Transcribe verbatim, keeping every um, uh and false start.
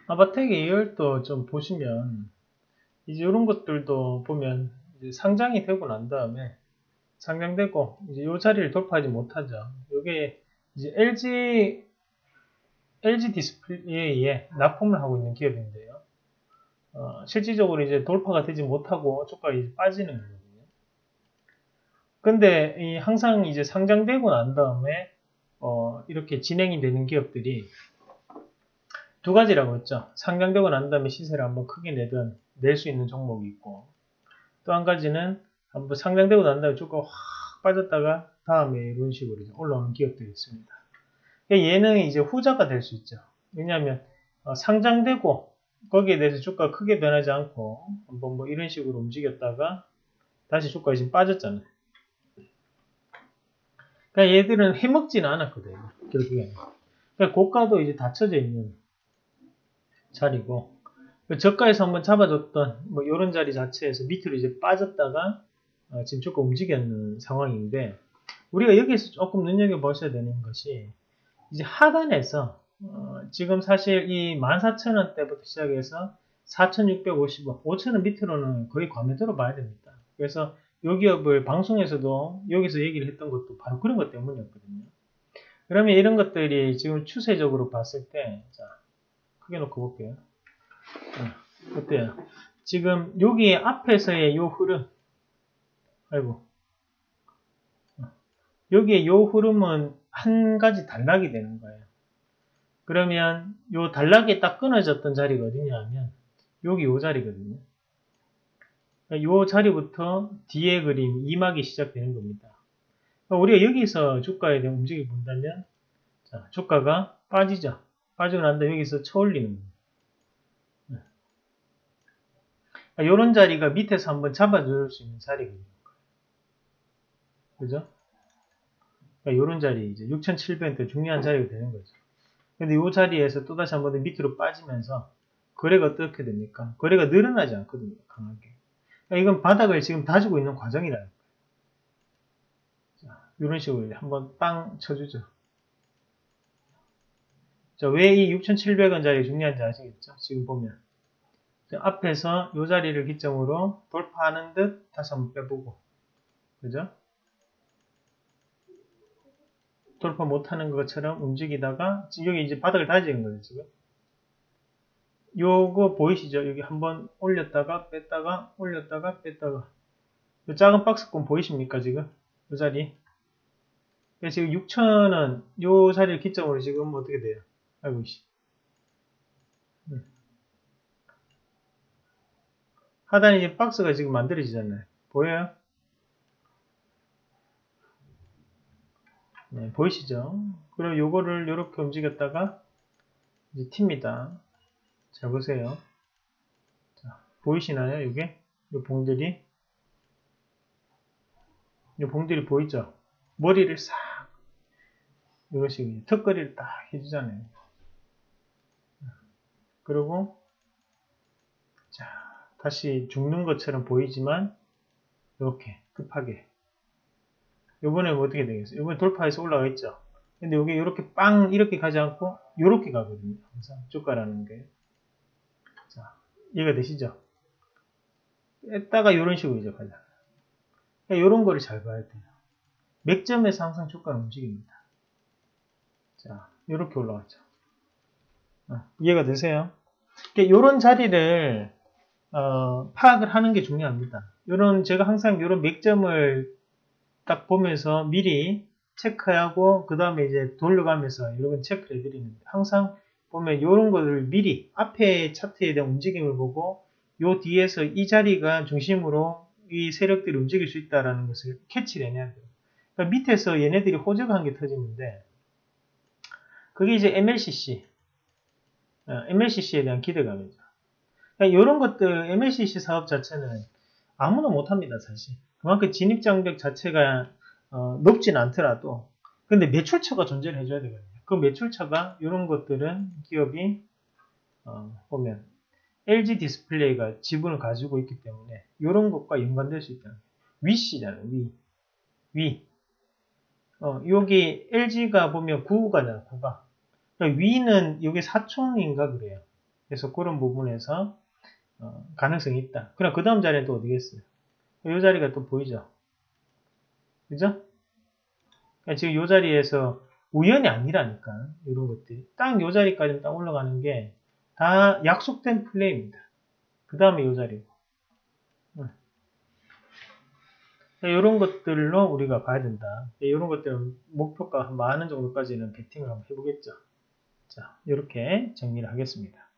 아바텍 에이알도 좀 보시면 이제 이런 것들도 보면 이제 상장이 되고 난 다음에 상장되고 이제 이 자리를 돌파하지 못하죠. 이게 이제 엘지 엘지 디스플레이에 납품을 하고 있는 기업인데요. 어, 실질적으로 이제 돌파가 되지 못하고 주가가 이제 빠지는 거거든요. 근데 이 항상 이제 상장되고 난 다음에 어, 이렇게 진행이 되는 기업들이 두 가지라고 했죠. 상장되고 난 다음에 시세를 한번 크게 내든 낼 수 있는 종목이 있고, 또 한 가지는 한번 상장되고 난 다음에 주가가 확 빠졌다가 다음에 이런 식으로 올라오는 기업들이 있습니다. 얘는 이제 후자가 될 수 있죠. 왜냐하면 어, 상장되고 거기에 대해서 주가가 크게 변하지 않고 한번 뭐 이런 식으로 움직였다가 다시 주가가 지금 빠졌잖아요. 그러니까 얘들은 해먹지는 않았거든요. 결국에. 그러니까 고가도 이제 닫혀져 있는 자리고, 저가에서 한번 잡아줬던 뭐 이런 자리 자체에서 밑으로 이제 빠졌다가 어, 지금 조금 움직이는 상황인데, 우리가 여기에서 조금 눈여겨보셔야 되는 것이 이제 하단에서 어, 지금 사실 이 만 사천 원대부터 시작해서 사천육백오십 원, 오천 원 밑으로는 거의 과매도로 봐야 됩니다. 그래서 이 기업을 방송에서도 여기서 얘기를 했던 것도 바로 그런 것 때문이었거든요. 그러면 이런 것들이 지금 추세적으로 봤을 때, 자, 크게 놓고 볼게요. 어, 어때요? 지금 여기 앞에서의 요 흐름, 아이고, 여기에 요 흐름은 한 가지 단락이 되는 거예요. 그러면 요 단락이 딱 끊어졌던 자리가 어디냐 하면 여기 요 자리거든요. 요 자리부터 뒤에 그림 이 막이 시작되는 겁니다. 우리가 여기서 주가에 대한 움직임을 본다면, 자, 주가가 빠지죠. 빠지고 난 다음에 여기서 쳐올리는 겁니다. 이런 자리가 밑에서 한번 잡아줄 수 있는 자리거든요. 그죠? 그러니까 이런 자리, 이제 육천칠백 원대 중요한 자리가 되는 거죠. 근데 이 자리에서 또다시 한번 더 밑으로 빠지면서 거래가 어떻게 됩니까? 거래가 늘어나지 않거든요. 강하게. 그러니까 이건 바닥을 지금 다지고 있는 과정이라는 거예요. 자, 이런 식으로 한번 빵 쳐주죠. 자, 왜 이 육천칠백 원 자리 중요한지 아시겠죠? 지금 보면. 앞에서 이 자리를 기점으로 돌파하는 듯 다시 한번 빼보고. 그죠? 돌파 못하는 것처럼 움직이다가 지금 여기 이제 바닥을 다지는 거예요. 지금 요거 보이시죠? 여기 한번 올렸다가 뺐다가 올렸다가 뺐다가 요 작은 박스권 보이십니까? 지금 요 자리 지금 육천 원 요 자리를 기점으로 지금 어떻게 돼요? 아이고 씨. 하단에 이제 박스가 지금 만들어지잖아요. 보여요? 네, 보이시죠? 그럼 요거를 이렇게 움직였다가 이제 튑니다. 잘 보세요. 자, 보이시나요? 이게? 요 봉들이? 요 봉들이 보이죠? 머리를 싹, 이것이 턱걸이를 딱 해주잖아요. 그리고, 자, 다시 죽는 것처럼 보이지만, 이렇게 급하게. 요번에 뭐 어떻게 되겠어요? 요번에 돌파해서 올라가 있죠? 근데 여기 이렇게 빵, 이렇게 가지 않고, 요렇게 가거든요. 항상 주가라는 게. 자, 이해가 되시죠? 뺐다가 요런 식으로 이제 가잖아요. 그러니까 요런 거를 잘 봐야 돼요. 맥점에서 항상 주가는 움직입니다. 자, 요렇게 올라갔죠. 어, 이해가 되세요? 그러니까 요런 자리를, 어, 파악을 하는 게 중요합니다. 요런, 제가 항상 요런 맥점을 딱 보면서 미리 체크하고, 그 다음에 이제 돌려가면서 여러분 체크를 해드리는데, 항상 보면 요런 거를 미리 앞에 차트에 대한 움직임을 보고, 요 뒤에서 이 자리가 중심으로 이 세력들이 움직일 수 있다는 것을 캐치를 해내야 돼요. 그러니까 밑에서 얘네들이 호재가 한 개 터지는데, 그게 이제 엠엘씨씨, 엠엘씨씨에 대한 기대감이죠. 그러니까 이런 것들, 엠엘씨씨 사업 자체는 아무나 못합니다, 사실. 그만큼 진입장벽 자체가 어, 높진 않더라도, 근데 매출처가 존재를 해줘야 되거든요. 그 매출처가 이런 것들은 기업이 어, 보면 엘지 디스플레이가 지분을 가지고 있기 때문에 이런 것과 연관될 수 있다. 위씨잖아요, 위. 위. 어, 여기 엘지가 보면 구가잖아요, 구가. 그러니까 위는 여기 사촌인가 그래요. 그래서 그런 부분에서 어, 가능성이 있다. 그럼 그 다음 자리는 또 어디겠어요? 이 자리가 또 보이죠? 그죠? 그러니까 지금 이 자리에서 우연이 아니라니까. 이런 것들이. 딱 이 자리까지 딱 올라가는 게 다 약속된 플레이입니다. 그 다음에 이 자리고. 이런 것들로 우리가 봐야 된다. 이런 것들은 목표가 한 만 원 정도까지는 베팅을 한번 해보겠죠. 자, 이렇게 정리를 하겠습니다.